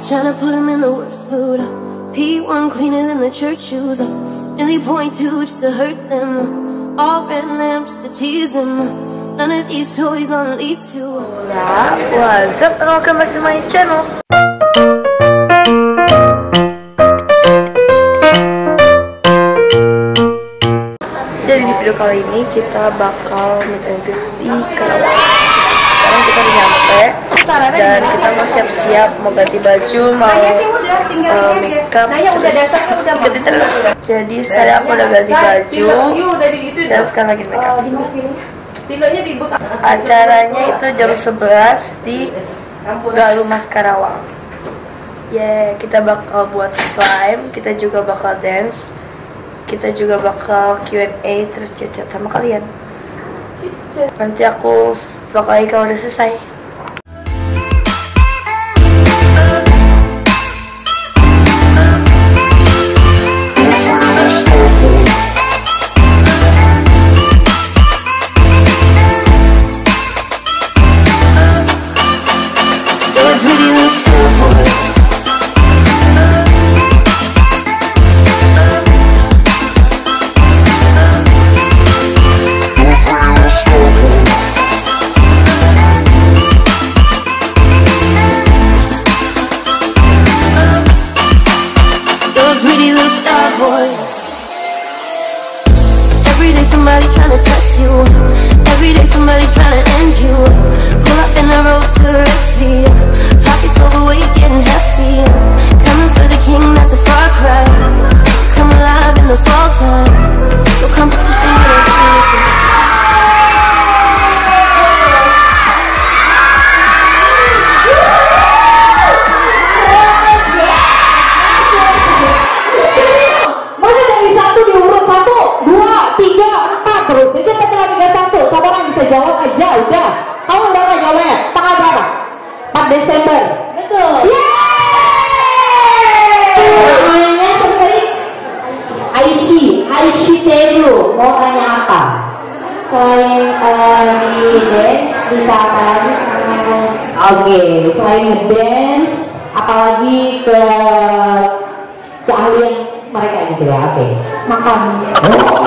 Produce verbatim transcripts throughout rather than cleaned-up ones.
trying to put him in the worst mood. P one cleaner than the church shoes. Really point two just to hurt them. All red lamps to tease them. None of these toys on these two. Hola, what's up and welcome back to my channel. Jadi di video kali ini kita bakal meet and greet di Karawang. Sekarang kita udah nyampe dan kita mau siap-siap, mau ganti baju, mau uh, makeup, terus ikuti terus. Jadi sekarang aku udah ganti baju dan sekarang lagi makeup. Acaranya itu jam sebelas di Galumas Karawang. Yeah, kita bakal buat slime, kita juga bakal dance, kita juga bakal Q and A, terus chat-chat sama kalian. Nanti aku bakal kalau udah selesai. Every day somebody trying to test you. Every day somebody trying to end you. Pull up in the road to rescue. Pockets overweight, getting hefty. Coming for the king, that's a far cry. Come alive in the fall time. No competition, you don't really listen. Jawab aja udah. Kamu berapa jawabnya? Tanggal berapa? empat Desember. Betul. Yeay! Namanya seperti Aishi, Aishi Telu. Mau tanya apa? Selain uh, di dance, di saat oke, okay. Selain ngedance, apalagi ke keahlian mereka gitu ya. Oke. Okay. Makan. Oh.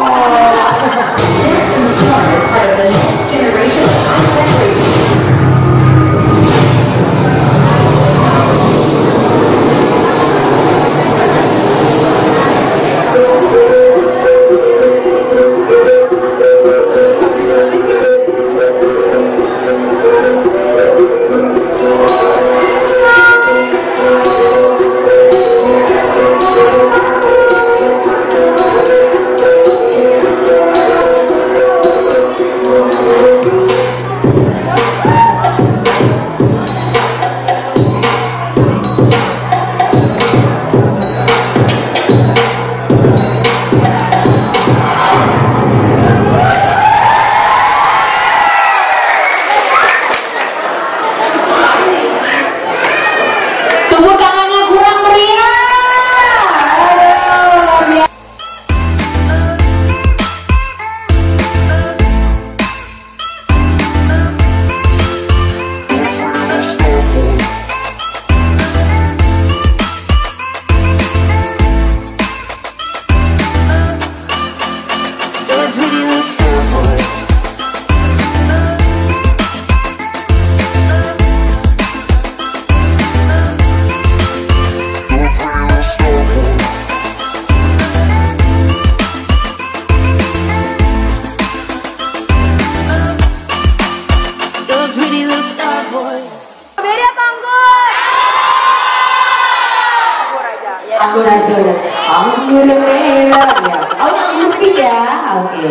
Anggur aja udah. Anggur merah ya. Oh ini anggur pink ya. Oke.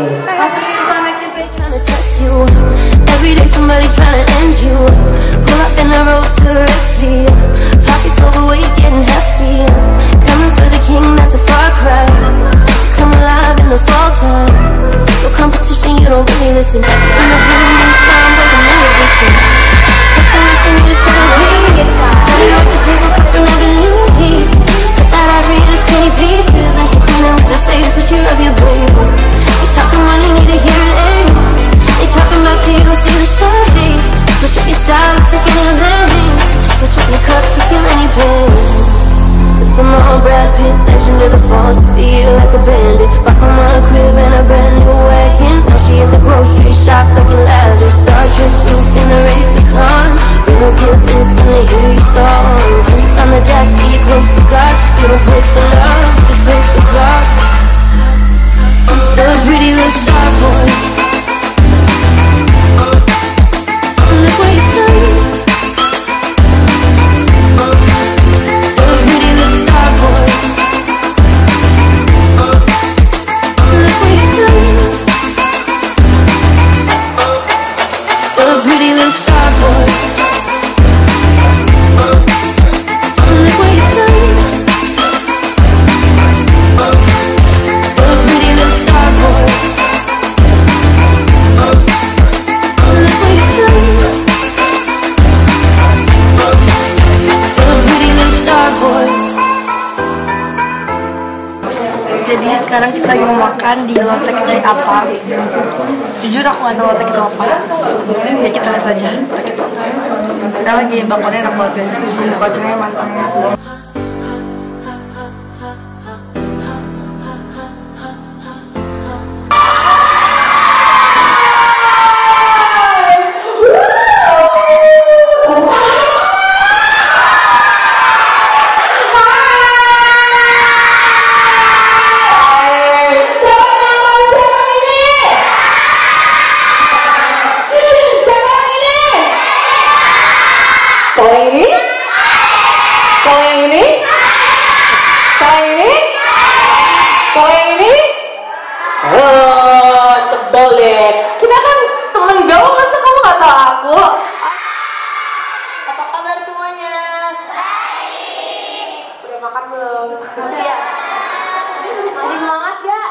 Every day somebody trying to end you. Pull up in the road to rescue. Pockets overweight, getting hefty. Coming for the king, that's a far cry. Come alive in the fall time. No competition, you don't really listen. In the room, you sound like a new edition. Put the link in you to celebrate. Turn it off the table, cut from every new beat. Cut that ivory into skinny pieces. And she clean up the face, but she loves you, baby. You talking money, need to hear it. They talking about you, you don't see the shade. Switch up your style, taking a lane. Switch up your cup to kill any pain. Jadi sekarang kita lagi mau makan di Lotek C apa. Jujur aku gak tahu Lotek itu apa. Ya kita lihat aja Lotek itu. Sekarang lagi bakonnya enak banget guys. Bumbu kacangnya mantap. Kalau yang ini? Kalau yang ini? Kalau yang ini? Kalau yang ini? Oh, sebel deh. Kita kan temen gaul, masa kamu gak tau aku? Apa kabar semuanya? Baik. Udah makan belum? Masih ya? Masih semangat gak?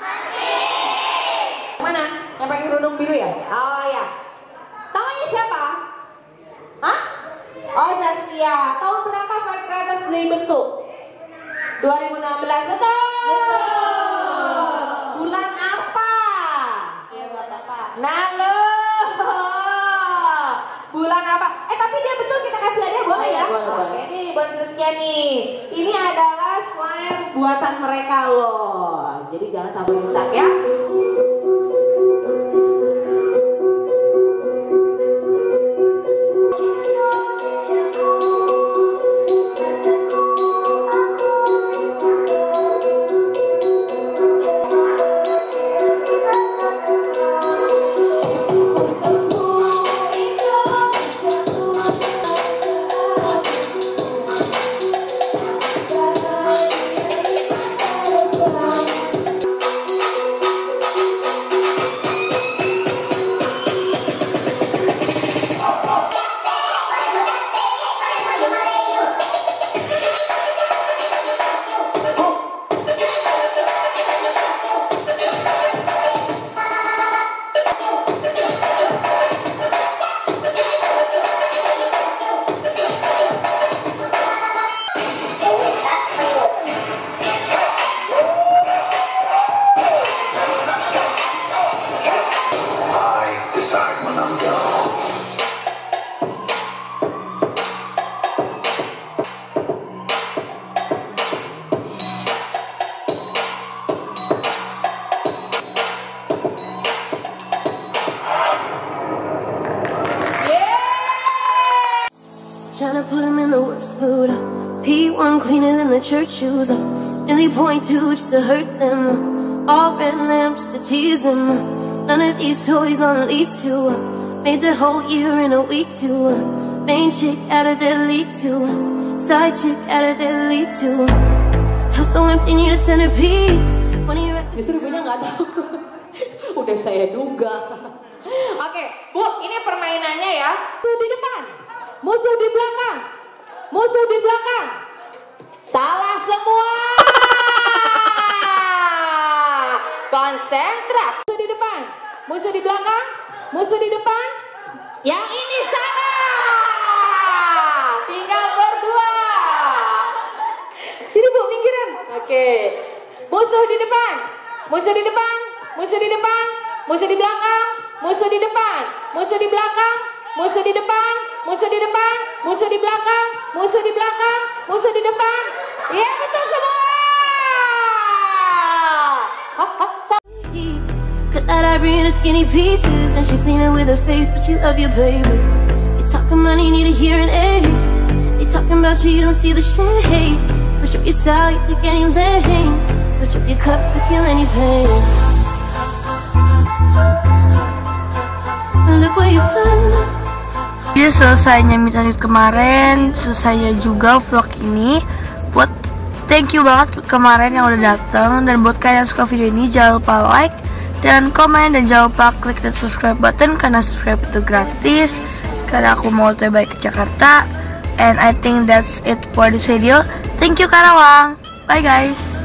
Masih. Mana? Yang pakai kerudung biru ya? Oh ya. Namanya siapa? Hah? Oh, Saskia. Tahun berapa Five Creators dibentuk? dua ribu enam belas, betul? Betul. Bulan apa? Iya, Bapak. Nah, lo. Bulan apa? Eh, tapi dia betul, kita kasih hadiah boleh ya? Boleh, boleh. Oke, nih buat Saskia nih. Ini adalah slime buatan mereka loh. Jadi jangan sampai rusak ya. Tryna put him in the worst mood. P one cleaner than the church shoes. Nearly point two just to hurt them. All red lamps to tease them. None of these toys on lease to. Made the whole year in a week to. Main chick out of their league to. Side chick out of their league to. House so empty, need a centerpiece. Justru ibunya nggak tahu. Udah saya duga. Oke, Bu, ini permainannya ya. Tuh di depan. Musuh di belakang. Musuh di belakang. Salah semua. Konsentrasi. Musuh di depan. Musuh di belakang. Musuh di depan. Yang ini salah. Tinggal berdua. Sini Bu, minggiran. Oke. Musuh di depan. Musuh di depan. Musuh di depan. Musuh di belakang. Musuh di depan. Musuh di belakang. Musuh di depan. Musuh di depan, musuh di belakang, musuh di belakang, musuh di depan. Iya betul semua. Cut that ivory into skinny pieces, and she clean it with her face, but you love your baby. You talking money, need a hearing aid. They talking about you, you don't see the shade. Switch up your style, you take any lane. Switch up your cup to kill any pain. Look what you've done. Jadi selesainya Meet and Greet kemarin, selesai juga vlog ini. Buat thank you banget kemarin yang udah datang, dan buat kalian yang suka video ini jangan lupa like dan komen, dan jangan lupa klik dan subscribe button karena subscribe itu gratis. Sekarang aku mau O T W ke Jakarta, and I think that's it for this video. Thank you Karawang, bye guys.